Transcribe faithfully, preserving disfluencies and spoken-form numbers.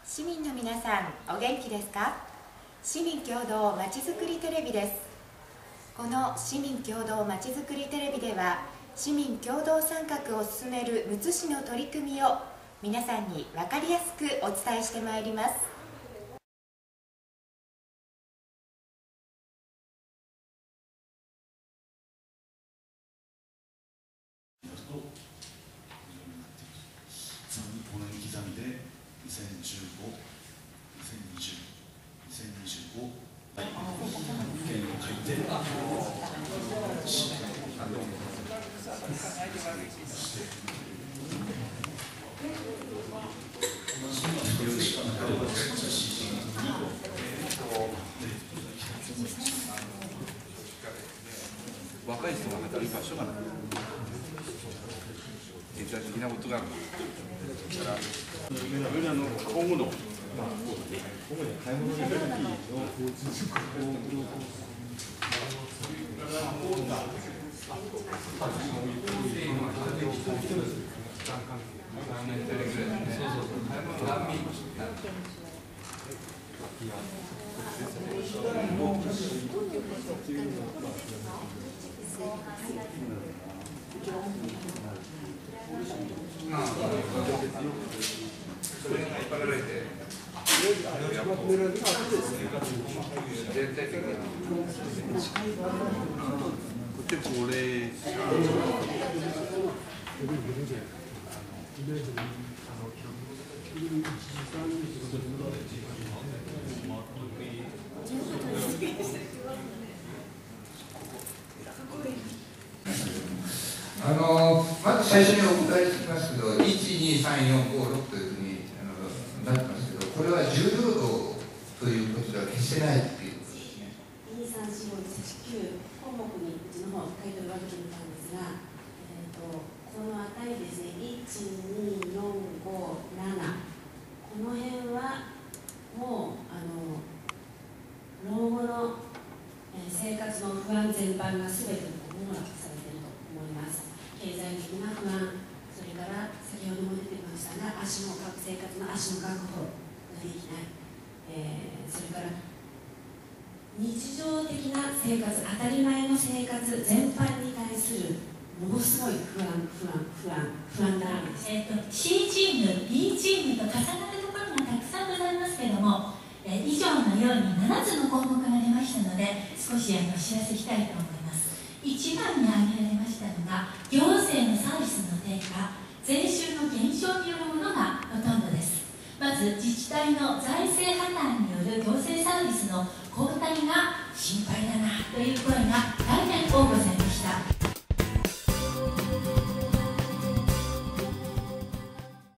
市民の皆さん、お元気ですか？市民共同まちづくりテレビです。この市民共同まちづくりテレビでは、市民共同参画を進めるむつ市の取り組みを皆さんに分かりやすくお伝えしてまいります。 ごねん刻みでにせんじゅうご、にせんにじゅう、にせんにじゅうご、はい、県を書いて、 若い人が働く場所がない。経済的なことがあるから、今の今後の、まあ、主に買い物の時の交通事故それが引っ張られて、全体的にこっち高齢者あのまず最初にお答えしてきますけど、いち、に、さん、よん、ご、ろくというふうにあのなってますけど、これは重労働ということでは決してないっていうことですね。 に、さん、よん、ご、ろく、きゅう項目にうちの方書いてるわけでみたんですが、えー、とこの値ですね、いち、に、よん、ご、なな、この辺はもうあの老後の、えー、生活の不安全般が全て網羅されていると思います。経済的な不安、それから先ほども出てましたが、足の生活の足の確保ができない、えー、それから日常的な生活、当たり前の生活全般に対するものすごい不安、不安、不安、不安だらけです。 えーと、C チーム、B チームと重なるところがたくさんございますけれども、えー、以上のようにななつの項目が出ましたので、少しあのお知らせしたいと思います。いちばんに挙げられましたのが、行政のサービスの低下、税収の減少によるものがほとんどです。まず自治体の財政破綻による行政サービスの後退が心配だなという声が大変多ございます。